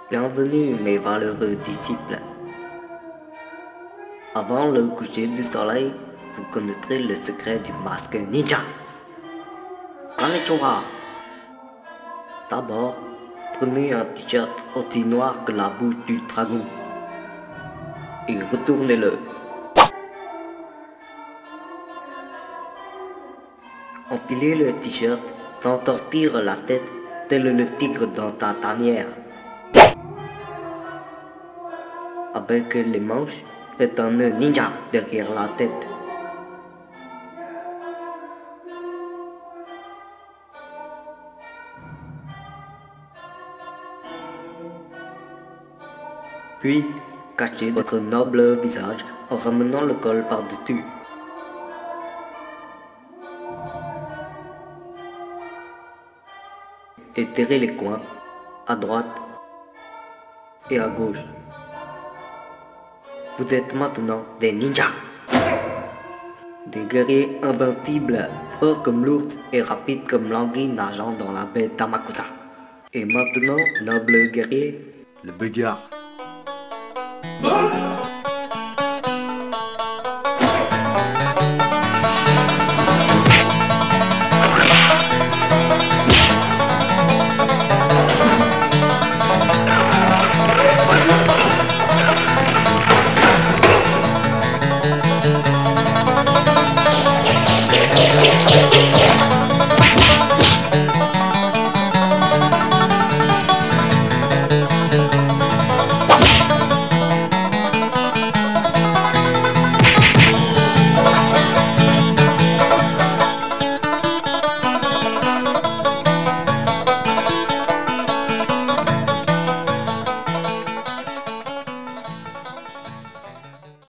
Bienvenue mes valeureux disciples. Avant le coucher du soleil, vous connaîtrez le secret du masque ninja. Konnichiwa. D'abord, prenez un t-shirt aussi noir que la bouche du dragon et retournez-le. Enfilez le t-shirt sans sortir la tête tel le tigre dans ta tanière. Avec les manches, faites un nœud ninja derrière la tête. Puis, cachez votre noble visage en ramenant le col par-dessus. Étirez les coins, à droite et à gauche. Vous êtes maintenant des ninjas. Des guerriers invincibles, forts comme l'ours et rapides comme l'anguille nageant dans la baie d'Amakusa. Et maintenant, noble guerrier, le bagarre. Ah!